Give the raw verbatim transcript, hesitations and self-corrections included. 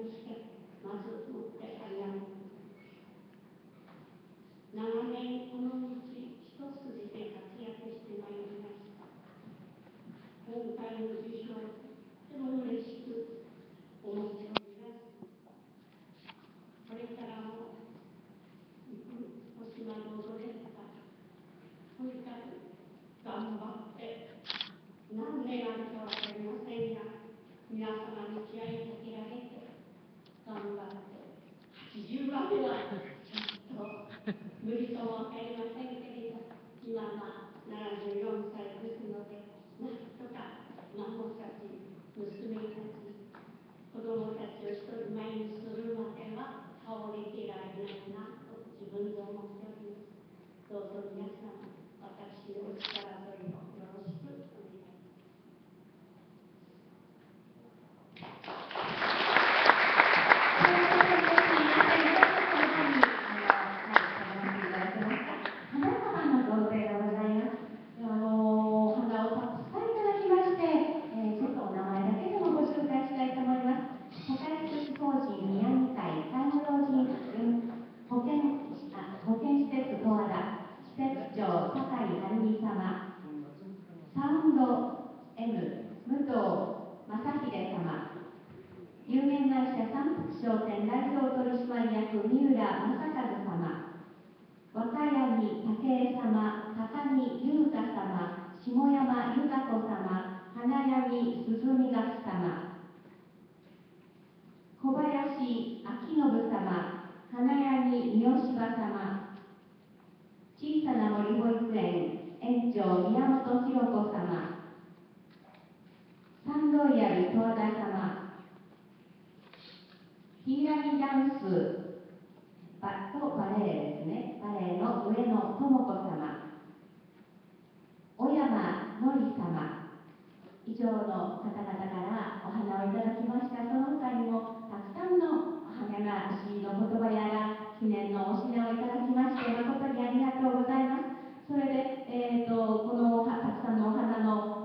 之助、まずもってありがとう。長年この道一筋で活躍してまいりました。今回の受賞、とても嬉しく思っております。これからもお島のどれかとにかく頑張って何年あるか分かりませんが、皆様に気合いかけられて頑張ってはちじゅうまではちょっと無理とも分かりませんけれど、今まあななじゅうよんさいですので、なんとか孫たち、娘たち、子供たちを一人前にするまでは倒れていられないなと自分で思っております。どうぞ皆さん、私のお力添えをよろしくお願いします。 保健施設十和田施設長酒井晴美様、サウンド M 武藤正秀様、有限会社三福商店代表取締役三浦正和様、若柳武恵様、高木優香様、下山由香子様、花柳鈴美学様、小林明信様、花柳三好様、小さな森保育園園長宮本博子様、サンロイヤル十和田様、ヒーラギダンスバとバレエですね、バレエの上野智子様、小山のり様、以上の方々からお花をいただきました。その他にもたくさんの励ましの言葉や記念のお品をいただきまして、誠にありがとうございます。それで、えーと、このたくさんのお花の